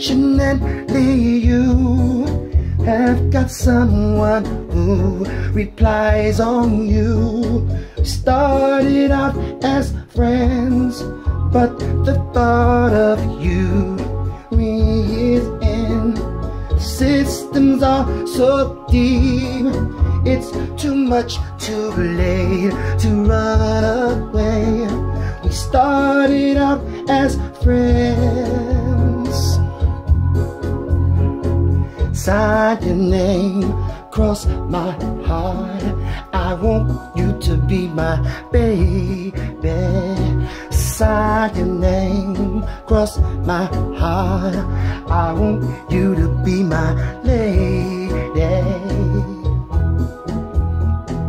Unfortunately, you have got someone who replies on you. Started out as friends, but the thought of you is in. Systems are so deep, it's too much too late to run away. We started out as friends. Sign your name, cross my heart. I want you to be my baby. Sign your name, cross my heart. I want you to be my lady.